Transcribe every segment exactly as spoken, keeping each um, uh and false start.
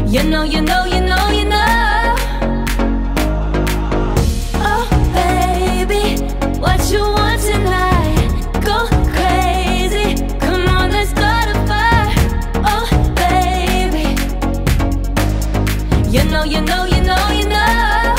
You know, you know, you know, you know. Oh, baby, what you want tonight? Go crazy, come on, let's start a fire. Oh, baby, you know, you know, you know, you know.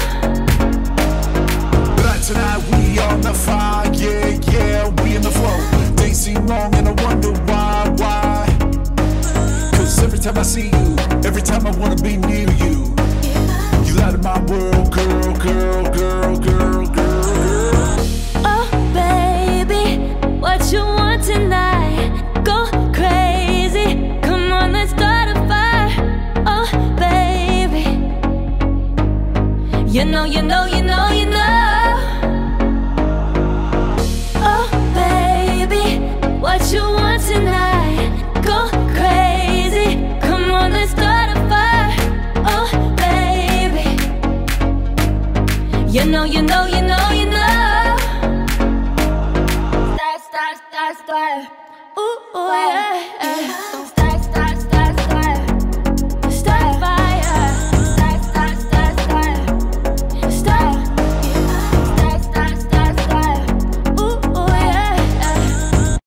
But tonight we on the fire, yeah, yeah, we in the flow. Days seem long and I wonder why, why. Cause every time I see you, every time I wanna be near you, you light up my world, girl, girl, girl, girl, girl. Oh, baby, what you want tonight? Go crazy, come on, let's start a fire. Oh, baby, you know, you know, you know, you know. Oh, baby, what you want tonight? Go crazy, come on, let's start a fire. Oh, baby, you know, you know, you know, you know. Start, start, start, start. Ooh, ooh, yeah.